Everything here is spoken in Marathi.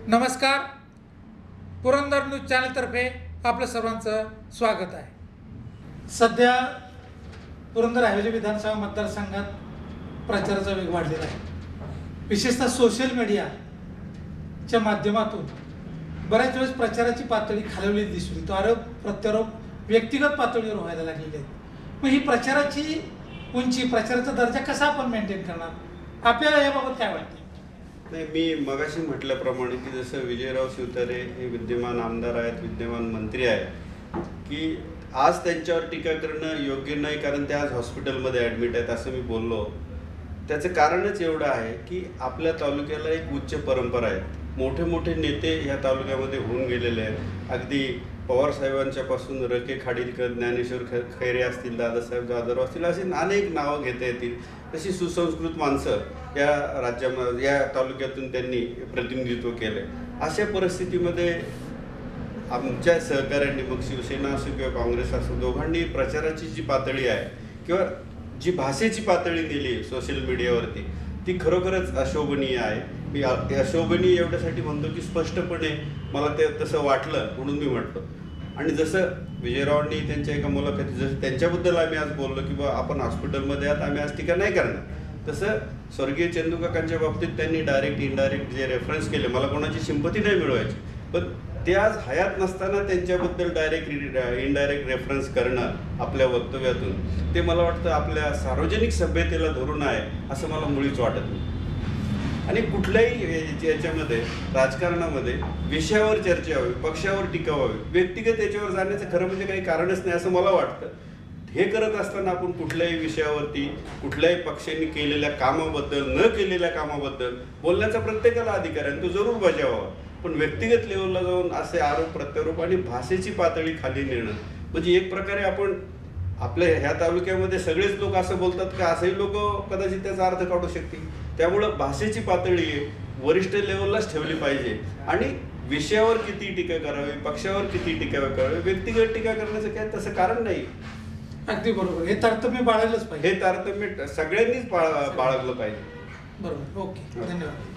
नमस्कार. पुरंदर न्यूज चॅनलतर्फे आपलं सर्वांचं स्वागत आहे. सध्या पुरंदर ऐवजी विधानसभा मतदारसंघात प्रचाराचा वेग वाढलेला आहे. विशेषतः सोशल मीडियाच्या माध्यमातून बऱ्याच वेळेस प्रचाराची पातळी खालवलेली दिसून येतो. आरोप प्रत्यारोप व्यक्तिगत पातळीवर व्हायला लागलेले आहेत. मग ही प्रचाराची उंची, प्रचाराचा दर्जा कसा आपण मेंटेन करणार, आपल्याला याबाबत काय वाटतं? नाही, मी मगाशी म्हटल्याप्रमाणे की जसं विजयराव शिवतारे हे विद्यमान आमदार आहेत, विद्यमान मंत्री आहेत, की आज त्यांच्यावर टीका करणं योग्य नाही, कारण ते आज हॉस्पिटलमध्ये ॲडमिट आहेत असं मी बोललो. त्याचं कारणच एवढं आहे की आपल्या तालुक्याला एक उच्च परंपरा आहे. मोठे मोठे नेते ह्या तालुक्यामध्ये होऊन गेलेले आहेत. अगदी पवारसाहेबांच्या पासून रके खाडीलकर, ज्ञानेश्वर खैरे असतील, दादासाहेब जाधव असतील, अशी अनेक नावं घेता येतील. तशी सुसंस्कृत माणसं या राज्यामध्ये, या तालुक्यातून त्यांनी प्रतिनिधित्व केलं. अशा परिस्थितीमध्ये आमच्या सहकाऱ्यांनी, मग शिवसेना असो किंवा काँग्रेस असो, दोघांनी प्रचाराची जी पातळी आहे किंवा जी भाषेची पातळी दिली सोशल मीडियावरती, ती खरोखरच अशोभनीय आहे. मी अशोभनीय एवढ्यासाठी म्हणतो की स्पष्टपणे मला ते तसं वाटलं म्हणून मी म्हटलो. आणि जसं विजयरावांनी त्यांच्या एका मुलाखतीत जसं त्यांच्याबद्दल आम्ही आज बोललो की बा आपण हॉस्पिटलमध्ये आहात, आम्ही आज टीका नाही करणार, तसं स्वर्गीय चंदूकाकांच्या बाबतीत त्यांनी डायरेक्ट इनडायरेक्ट जे रेफरन्स केले, मला कोणाची सिंपती नाही मिळवायची, पण ते आज हयात नसताना त्यांच्याबद्दल डायरेक्ट इनडायरेक्ट रेफरन्स करणं आपल्या वक्तव्यातून, ते मला वाटतं आपल्या सार्वजनिक सभ्यतेला धरून आहे असं मला मुळीच वाटत नाही. आणि कुठल्याही याच्यामध्ये राजकारणामध्ये विषयावर चर्चा व्हावी, पक्षावर टीका व्हावी, व्यक्तिगत याच्यावर जाण्याचं खरं म्हणजे काही कारणच नाही असं मला वाटतं. हे करत असताना आपण कुठल्याही विषयावरती, कुठल्याही पक्षांनी केलेल्या कामाबद्दल, न केलेल्या कामाबद्दल बोलण्याचा प्रत्येकाला अधिकार आहे, तो जरूर बजावावा. पण व्यक्तिगत लेवलला जाऊन असे आरोप प्रत्यारोप आणि भाषेची पातळी खाली नेणं म्हणजे एक प्रकारे आपण आपल्या ह्या तालुक्यामध्ये सगळेच लोक असं बोलतात का, असंही लोक कदाचित त्याचा अर्थ काढू शकतील. त्यामुळं भाषेची पातळी वरिष्ठ लेवललाच ठेवली पाहिजे. आणि विषयावर किती टीका करावी, पक्षावर किती टीका करावी, व्यक्तिगत टीका करण्याचं काय तसं कारण नाही. अगदी बरोबर. हे तारतम्य बाळगलंच पाहिजे. हे तारतम्य सगळ्यांनीच बाळगलं पाहिजे. बरोबर. ओके, धन्यवाद.